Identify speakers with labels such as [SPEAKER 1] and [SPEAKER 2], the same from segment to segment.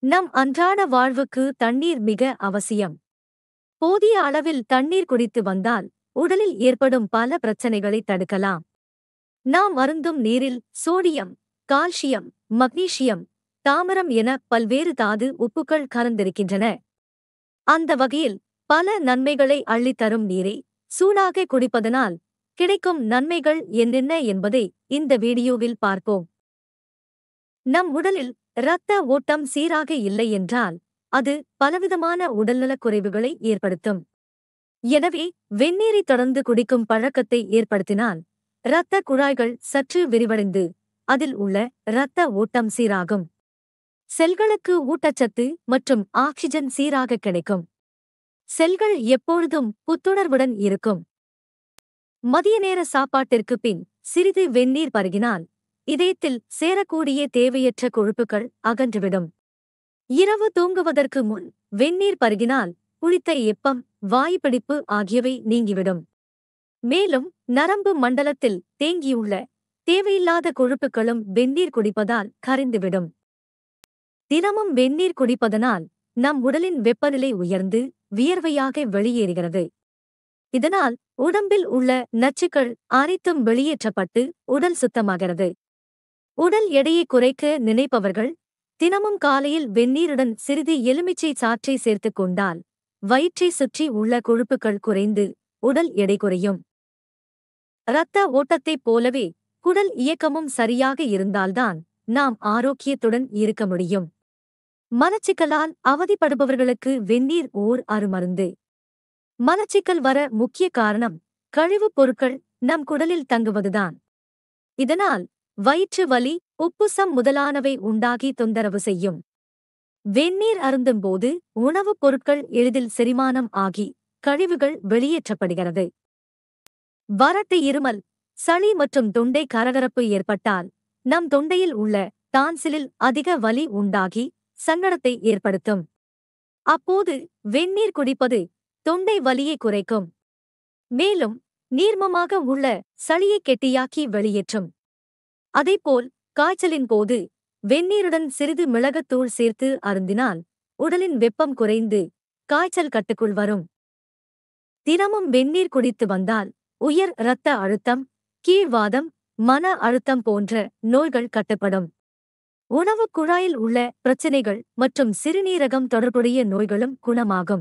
[SPEAKER 1] நம் அன்றாட வாழ்வுக்கு தண்ணீர் மிக அவசியம். போதிய அளவில் தண்ணீர் குடித்து வந்தால் உடலில் ஏற்படும் பல பிரச்சனைகளை தடுக்கலாம். நாம் அருந்தும் நீரில் சோடியம், கால்சியம், மக்னீசியம், தாமிரம் என பல்வேறு தாது உப்புக்கள் கலந்திருக்கின்றன. அந்த வகையில் பல நன்மைகளை அள்ளித்தரும் நீரை சூடாக குடிப்பதனால் கிடைக்கும் நன்மைகள் என்னென்ன என்பதை இந்த வீடியோவில் பார்ப்போம். நம் உடலில் இரத்த ஓட்டம் சீராக இல்லை என்றால் அது பலவிதமான உடல்நலக் குறைவுகளை ஏற்படுத்தும். எனவே வெந்நீரை தொடர்ந்து குடிக்கும் பழக்கத்தை ஏற்படுத்தினால் இரத்த குழாய்கள் சற்று விரிவடைந்து அதில் உள்ள இரத்த ஓட்டம் சீராகும். செல்களுக்கு ஊட்டச்சத்து மற்றும் ஆக்சிஜன் சீராக கிடைக்கும். செல்கள் எப்பொழுதும் புத்துணர்வுடன் இருக்கும். மதிய நேர சாப்பாட்டிற்கு பின் சிறிது வெந்நீர் பருகினால் இதயத்தில் சேரக்கூடிய தேவையற்ற கொழுப்புகள் அகன்றுவிடும். இரவு தூங்குவதற்கு முன் வெந்நீர் பருகினால் குளித்த எப்பம், வாய்ப்பிடிப்பு ஆகியவை நீங்கிவிடும். மேலும் நரம்பு மண்டலத்தில் தேங்கியுள்ள தேவையில்லாத கொழுப்புகளும் வெந்நீர் குடிப்பதால் கரைந்துவிடும். தினமும் வெந்நீர் குடிப்பதனால் நம் உடலின் வெப்பநிலை உயர்ந்து வியர்வையாக வெளியேறுகிறது. இதனால் உடம்பில் உள்ள நச்சுக்கள் அனைத்தும் வெளியேற்றப்பட்டு உடல் சுத்தமாகிறது. உடல் எடையை குறைக்க நினைப்பவர்கள் தினமும் காலையில் வெந்நீருடன் சிறிது எலுமிச்சை சாற்றை சேர்த்துக் கொண்டால் வயிற்றை சுற்றி உள்ள கொழுப்புகள் குறைந்து உடல் எடை குறையும். இரத்த ஓட்டத்தைப் போலவே குடல் இயக்கமும் சரியாக இருந்தால்தான் நாம் ஆரோக்கியத்துடன் இருக்க முடியும். மலச்சிக்கலால் அவதிப்படுபவர்களுக்கு வெந்நீர் ஓர் அருமருந்து. மலச்சிக்கல் வர முக்கிய காரணம் கழிவுப் பொருட்கள் நம் குடலில் தங்குவதுதான். இதனால் வயிற்று வலி, உப்புசம் முதலானவை உண்டாகி தொந்தரவு செய்யும். வெந்நீர் அருந்தும்போது உணவுப் பொருட்கள் எளிதில் செரிமானம் ஆகி கழிவுகள் வெளியேற்றப்படுகிறது. வறட்டு இருமல், சளி மற்றும் தொண்டை கரகரப்பு ஏற்பட்டால் நம் தொண்டையில் உள்ள டான்சிலில் அதிக வலி உண்டாகி சங்கடத்தை ஏற்படுத்தும். அப்போது வெந்நீர் குடிப்பது தொண்டை வலியை குறைக்கும். மேலும் நீர்மமாக உள்ள சளியை கெட்டியாக்கி வெளியேற்றும். அதேபோல் காய்ச்சலின் போது வெந்நீருடன் சிறிது மிளகுத்தூள் சேர்த்து அருந்தினால் உடலின் வெப்பம் குறைந்து காய்ச்சல் கட்டுக்குள் வரும். தினமும் வெந்நீர் குடித்து வந்தால் உயர் இரத்த அழுத்தம், கீழ்வாதம், மன அழுத்தம் போன்ற நோய்கள் கட்டுப்படும். உணவுக் குழாயில் உள்ள பிரச்சினைகள் மற்றும் சிறுநீரகம் தொடர்புடைய நோய்களும் குணமாகும்.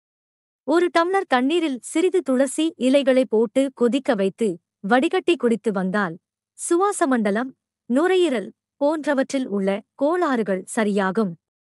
[SPEAKER 1] ஒரு டம்ளர் தண்ணீரில் சிறிது துளசி இலைகளை போட்டு கொதிக்க வைத்து வடிகட்டி குடித்து வந்தால் சுவாசமண்டலம், நுரையீரல் போன்றவற்றில் உள்ள கோளாறுகள் சரியாகும்.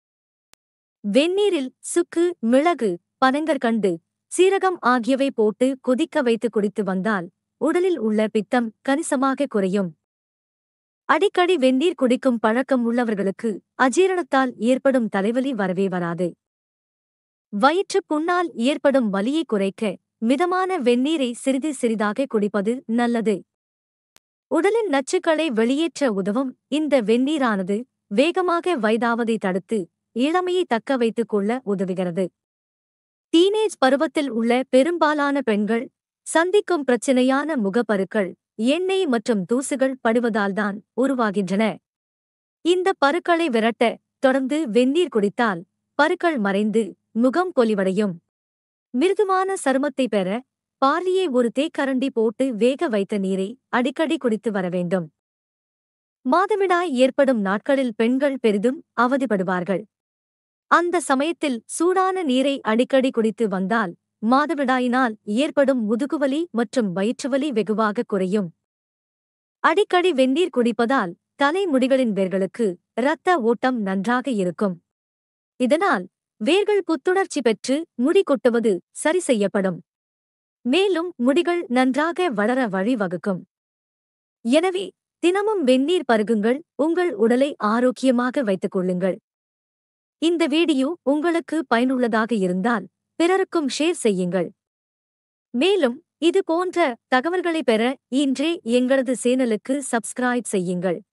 [SPEAKER 1] வெந்நீரில் சுக்கு, மிளகு, பனங்கற்கண்டு, சீரகம் ஆகியவை போட்டு கொதிக்க வைத்து குடித்து வந்தால் உடலில் உள்ள பித்தம் கணிசமாக குறையும். அடிக்கடி வெந்நீர் குடிக்கும் பழக்கம் உள்ளவர்களுக்கு அஜீரணத்தால் ஏற்படும் தலைவலி வரவே வராது. வயிற்றுப் புண்ணால் ஏற்படும் வலியை குறைக்க மிதமான வெந்நீரை சிறிது சிறிதாக குடிப்பது நல்லது. உடலின் நச்சுக்களை வெளியேற்ற உதவும் இந்த வெந்நீரானது வேகமாக வயதாவதை தடுத்து இளமையை தக்க வைத்துக் கொள்ள உதவுகிறது. டீனேஜ் பருவத்தில் உள்ள பெரும்பாலான பெண்கள் சந்திக்கும் பிரச்சினையான முகப்பருக்கள் எண்ணெய் மற்றும் தூசுகள் படுவதால்தான் உருவாகின்றன. இந்த பருக்களை விரட்ட தொடர்ந்து வெந்நீர் குடித்தால் பருக்கள் மறைந்து முகம் பொலிவடையும். மிருதுவான சருமத்தை பெற பார்லியை ஒரு தேக்கரண்டி போட்டு வேக வைத்த நீரை அடிக்கடி குடித்து வர வேண்டும். மாதவிடாய் ஏற்படும் நாட்களில் பெண்கள் பெரிதும் அவதிப்படுவார்கள். அந்த சமயத்தில் சூடான நீரை அடிக்கடி குடித்து வந்தால் மாதவிடாயினால் ஏற்படும் முதுகுவலி மற்றும் வயிற்றுவலி வெகுவாக குறையும். அடிக்கடி வெந்நீர் குடிப்பதால் தலைமுடிகளின் வேர்களுக்கு இரத்த ஓட்டம் நன்றாக இருக்கும். இதனால் வேர்கள் புத்துணர்ச்சி பெற்று முடி கொட்டுவது சரி செய்யப்படும். மேலும் முடிகள் நன்றாக வளர வழிவகுக்கும். எனவே தினமும் வெந்நீர் பருகுங்கள். உங்கள் உடலை ஆரோக்கியமாக வைத்துக் கொள்ளுங்கள். இந்த வீடியோ உங்களுக்கு பயனுள்ளதாக இருந்தால் பிறருக்கும் ஷேர் செய்யுங்கள். மேலும் இது போன்ற தகவல்களை பெற இன்றே எங்களது சேனலுக்கு சப்ஸ்கிரைப் செய்யுங்கள்.